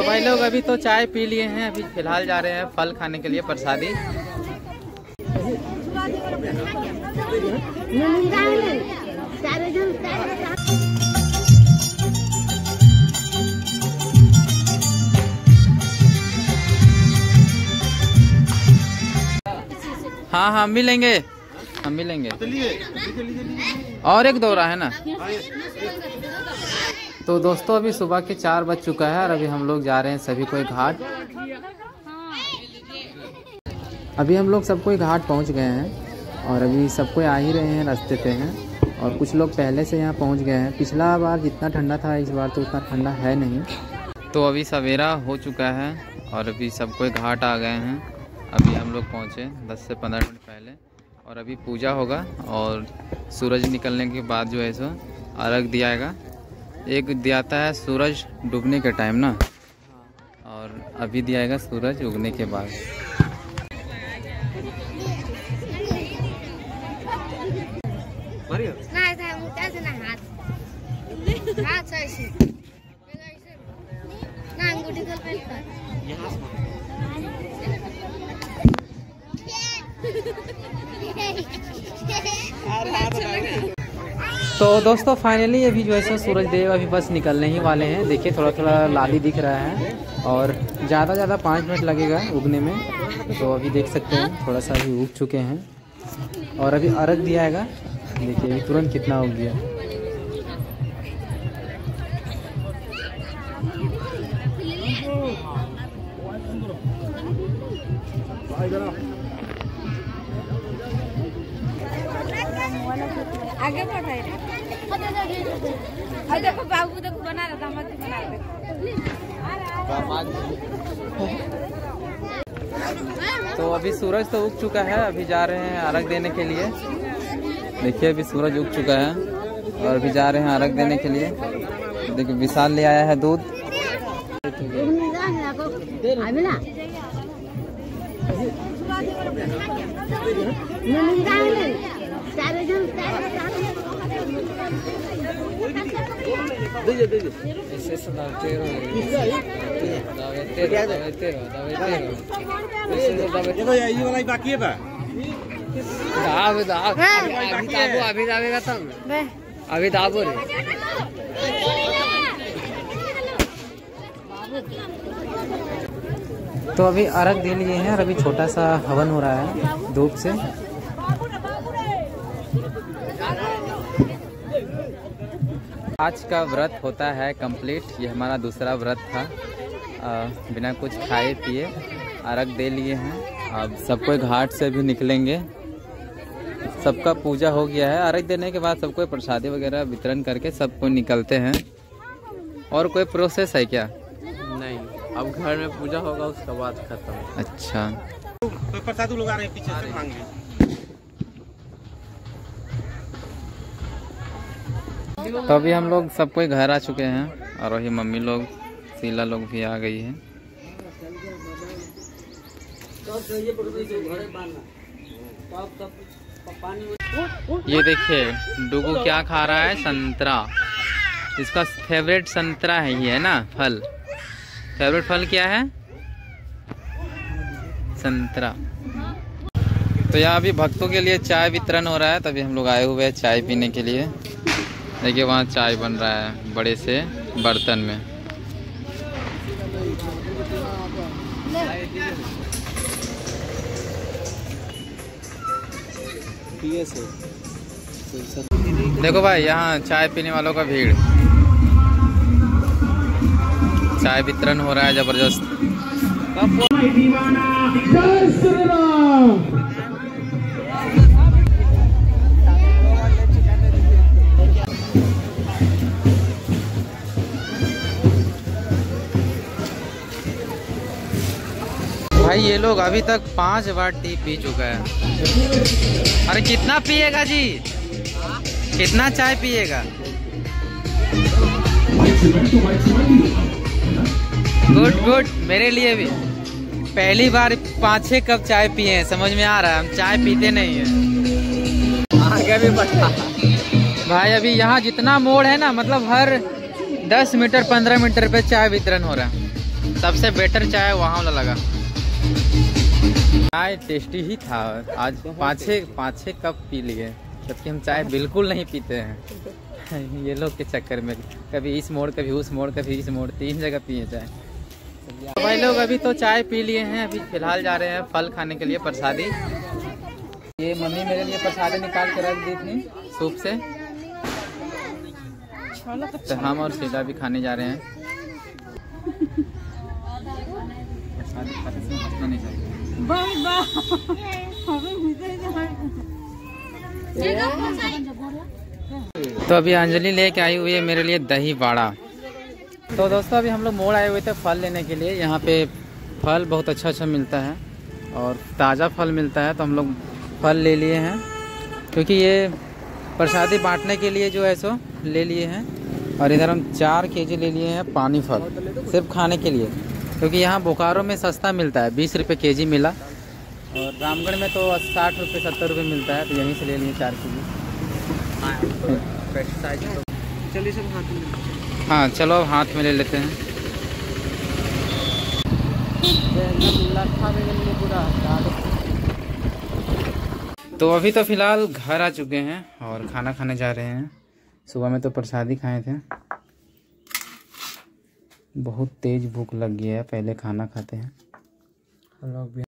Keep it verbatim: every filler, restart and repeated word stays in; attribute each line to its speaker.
Speaker 1: भाई लोग अभी तो चाय पी लिए हैं, अभी फिलहाल जा रहे हैं फल खाने के लिए प्रसादी। हाँ हाँ मिलेंगे, हम मिलेंगे। और एक दौरा है ना। तो दोस्तों अभी सुबह के चार बज चुका है और अभी हम लोग जा रहे हैं सभी कोई घाट। अभी हम लोग सब कोई घाट पहुंच गए हैं और अभी सब कोई आ ही रहे हैं, रास्ते पे हैं और कुछ लोग पहले से यहाँ पहुंच गए हैं। पिछला बार जितना ठंडा था इस बार तो उतना ठंडा है नहीं। तो अभी सवेरा हो चुका है और अभी सब कोई घाट आ गए हैं। अभी हम लोग पहुँचे दस से पंद्रह मिनट पहले और अभी पूजा होगा और सूरज निकलने के बाद जो है सो अर्घ दिया जाएगा। एक दियाता है सूरज डूबने के टाइम ना, और अभी दिया जाएगा सूरज उगने के बाद। तो दोस्तों फाइनली अभी जो है सूरज देव अभी बस निकलने ही वाले हैं। देखिए थोड़ा थोड़ा लाली दिख रहा है और ज़्यादा ज़्यादा पाँच मिनट लगेगा उगने में। तो अभी देख सकते हैं थोड़ा सा अभी उग चुके हैं और अभी अर्घ दिया जाएगा। देखिए अभी तुरंत कितना उग गया।
Speaker 2: आगे बढ़ाए और देखो बाबू देखो बना रहा था, मत बना रहे।
Speaker 1: तो अभी सूरज तो उग चुका है, अभी जा रहे हैं अर्घ देने के लिए। देखिए अभी सूरज उग चुका है और अभी जा रहे हैं अर्घ देने के लिए। देखिए विशाल ले आया है दूध।
Speaker 3: बाकी है अभी दावेगा तब अभी दाबो रे।
Speaker 1: तो अभी अर्घ दे लिए हैं और अभी छोटा सा हवन हो रहा है धूप से। आज का व्रत होता है कंप्लीट। ये हमारा दूसरा व्रत था। आ, बिना कुछ खाए पिए अर्घ दे लिए हैं। अब सब कोई घाट से भी निकलेंगे। सबका पूजा हो गया है। अर्घ देने के बाद सबको प्रसादी वगैरह वितरण करके सब कोई निकलते हैं। और कोई प्रोसेस है क्या?
Speaker 3: नहीं, अब घर में पूजा होगा उसके बाद खत्म।
Speaker 1: अच्छा
Speaker 3: तो प्रसादी लोग आ रहे हैं पीछे से मांगने।
Speaker 1: तो अभी हम लोग सब कोई घर आ चुके हैं और वही मम्मी लोग शीला लोग भी आ गई है। ये देखिए डुगू क्या खा रहा है, संतरा। इसका फेवरेट संतरा है ये, है ना फल। फेवरेट फल क्या है? संतरा। तो यहाँ अभी भक्तों के लिए चाय वितरण हो रहा है, तभी हम लोग आए हुए हैं चाय पीने के लिए। देखिए वहाँ चाय बन रहा है बड़े से बर्तन में। देखो भाई यहाँ चाय पीने वालों का भीड़। चाय वितरण हो रहा है जबरदस्त। भाई ये लोग अभी तक पांच बार टी पी चुका है। अरे कितना पिएगा जी? कितना चाय पिएगा? गुड गुड, मेरे लिए भी। पहली बार पाँच छः कप चाय पिए हैं, समझ में आ रहा है। हम चाय पीते नहीं हैं।
Speaker 3: आगे भी बता
Speaker 1: भाई अभी यहाँ जितना मोड़ है ना, मतलब हर दस मीटर पंद्रह मीटर पे चाय वितरण हो रहा है। सबसे बेटर चाय वहाँ वाला लगा। चाय टेस्टी ही था। आज पाँच छः पाँच छः कप पी लिए, जबकि हम चाय बिल्कुल नहीं पीते हैं। ये लोग के चक्कर में कभी इस मोड़ कभी उस मोड़ कभी इस मोड़, तीन जगह पिए चाय। तो भाई लोग अभी तो चाय पी लिए हैं, अभी फिलहाल जा रहे हैं फल खाने के लिए प्रसादी। ये मम्मी मेरे लिए प्रसादी निकाल के रख दी थी सूप से, तो हम और सीधा भी खाने जा रहे हैं। प्रसादी खाते समय हंसना नहीं चाहिए। तो अभी अंजलि लेके आई हुई है मेरे लिए दही बाड़ा। तो दोस्तों अभी हम लोग मोड़ आए हुए थे फल लेने के लिए। यहाँ पे फल बहुत अच्छा अच्छा मिलता है और ताज़ा फल मिलता है, तो हम लोग फल ले लिए हैं, क्योंकि ये प्रसादी बांटने के लिए जो है सो ले लिए हैं। और इधर हम चार केजी ले लिए हैं पानी फल, सिर्फ खाने के लिए, क्योंकि यहाँ बोकारो में सस्ता मिलता है, बीस रुपये के जी मिला, और रामगढ़ में तो साठ रुपये सत्तर रुपये मिलता है, तो यहीं से ले लिए चार के जी।
Speaker 3: चलिए सब हाथ में।
Speaker 1: हाँ चलो अब हाथ में ले लेते हैं। तो अभी तो फिलहाल घर आ चुके हैं और खाना खाने जा रहे हैं। सुबह में तो प्रसादी खाए थे। बहुत तेज भूख लग गई है, पहले खाना खाते हैं हम लोग भी।